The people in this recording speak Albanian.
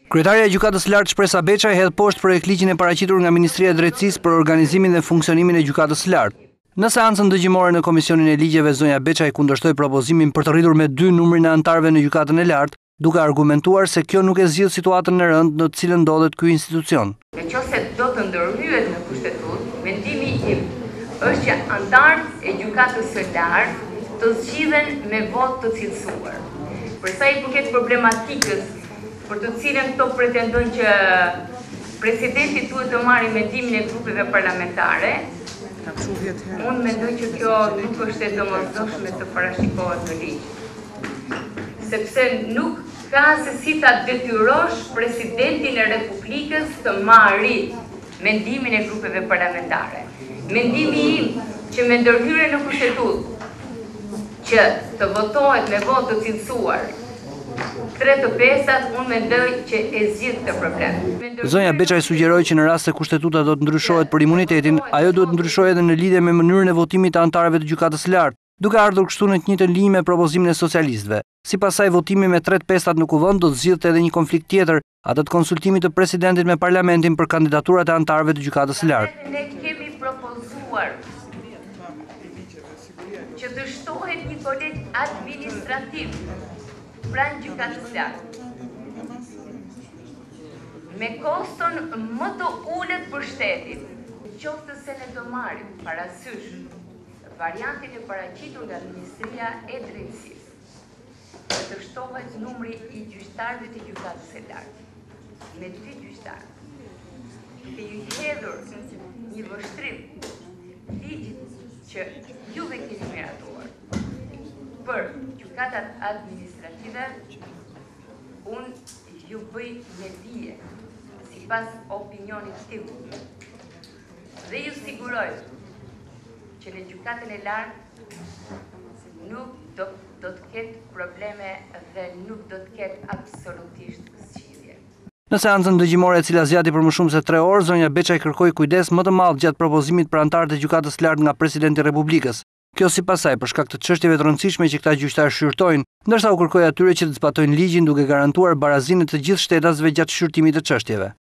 Kryetaria e Gjykatës së Lartë Shpresa Beçaj hedh poshtë projektligjin e paraqitur nga Ministria e Drejtësisë për organizimin dhe funksionimin e Gjykatës së Lartë. Në seancën dëgjimore në Komisionin e Ligjeve, zonja Beçaj kundërshtoi propozimin për të rritur me 2 numrin e anëtarëve në Gjykatën e Lartë, duke argumentuar se kjo nuk e zgjidh situatën e rëndë në të cilën ndodhet ky institucion. Nëse do të ndërhyet në kushtetutë, mendimi im është që anëtarët e Gjykatës së Lartë të zgjidhen me votë të cilësuar. Për sa i përket problematikës për të cilën këto pretendojnë që presidenti duhet të marrë mendimin e grupeve parlamentare, unë mendoj që kjo nuk është e domosdoshme të parashikohet në ligj. Sepse nuk ka se si ta detyrosh presidentin e Republikës të marrë mendimin e grupeve parlamentare. Mendimi im që me ndërhyrje në kushtetutë që të votohet me votë të cilësuar 3/5, unë mendoj që e zgjidh këtë problem. Zonja Beçaj sugjeroi që në rast se kushtetuta do të ndryshohet për imunitetin, ajo duhet ndryshojë edhe në lidhje me mënyrën e votimit të anëtarëve të Gjykatës së Lartë, duke ardhur kështu në të njëjtën linjë me propozimin e socialistëve. Sipas saj, votimi me 3/5 në kuvend do të zgjidhte edhe një konflikt tjetër, atë të konsultimit të presidentit me parlamentin për kandidaturat e anëtarëve të Gjykatës së Lartë. Ne kemi propozuar që të shtohet një kolegj administrativ pranë Gjykatës së Lartë, me koston më të ulët për shtetin, qoftë se ne do marrim parasysh variantin e paraqitur nga Ministria e Drejtësisë, të shtohet numri i gjyqtarëve të Gjykatës së Lartë, me 2 gjyqtarë, duke ju hedhur një vështrim ligjit që juve keni miratuar për gjykatat administrative, unë ju bëj me dije, sipas opinionit tim, dhe ju siguroj që në gjykatën e lartë nuk do të ketë probleme dhe nuk do të ketë absolutisht zgjidhje. Në seancën dëgjimore, e cila zgjati për më shumë se 3 orë, zonja Beçaj kërkoi kujdes më të madh gjatë propozimit për anëtarët e Gjykatës së Lartë nga presidenti i Republikës. Kjo sipas saj për shkak të çështjeve të rëndësishme që këta gjyqtarë shqyrtojnë, ndërsa u kërkoi atyre që të zbatojnë ligjin duke garantuar barazinë të gjithë shtetasve gjatë shqyrtimit të çështjeve.